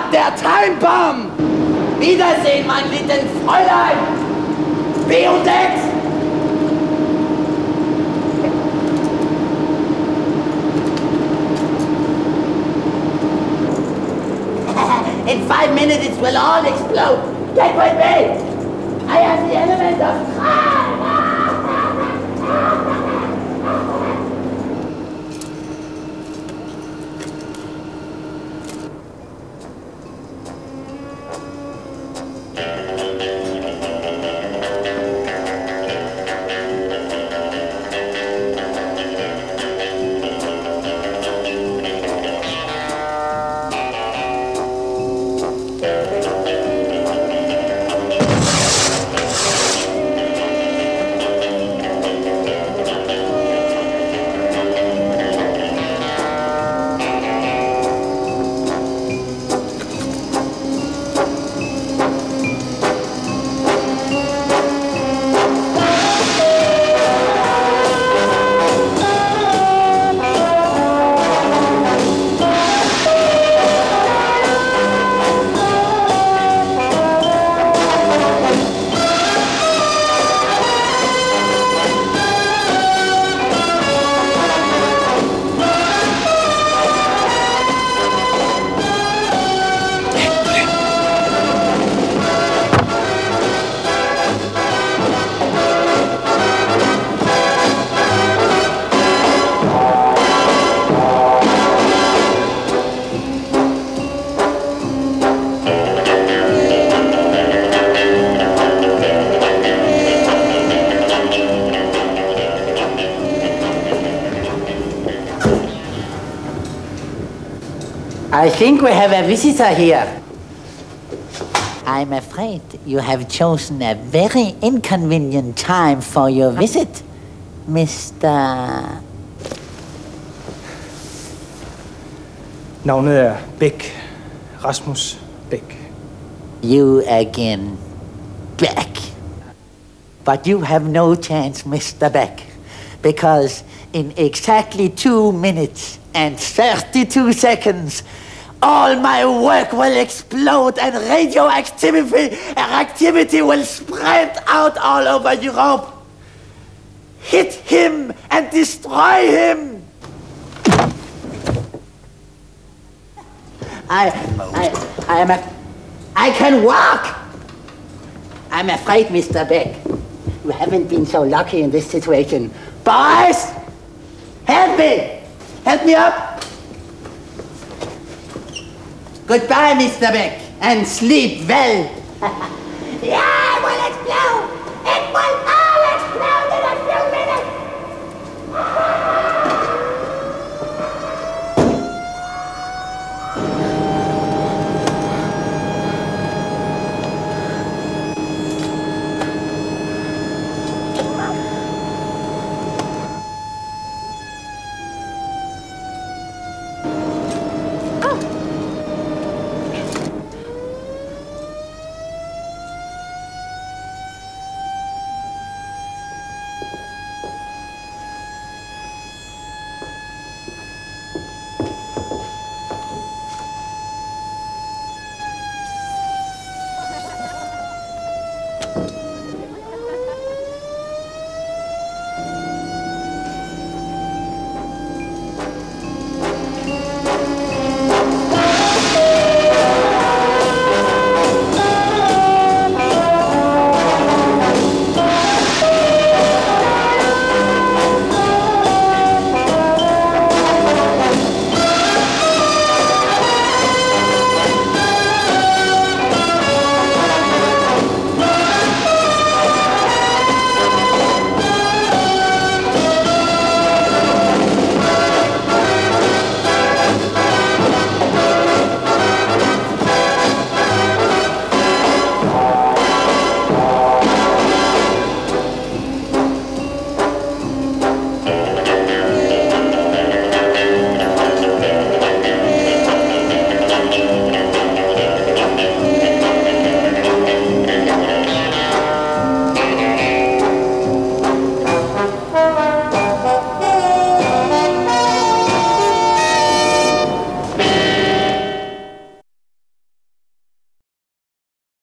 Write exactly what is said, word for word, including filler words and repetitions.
hat der Time Bomb! Wiedersehen, mein little Fräulein! B und X! In five minutes it will all explode! Get with me! I have the element of crime! I think we have a visitor here. I'm afraid you have chosen a very inconvenient time for your visit, Mister Navnet er Bæk. Rasmus Bæk. You again, Beck. But you have no chance, Mister Beck, because in exactly two minutes and thirty-two seconds, all my work will explode and radioactivity activity will spread out all over Europe. Hit him and destroy him. I, I, I am a, I can walk. I'm afraid, Mister Beck, you haven't been so lucky in this situation. Boys, help me. Help me up. Goodbye, Mister Beck, and sleep well. Yeah!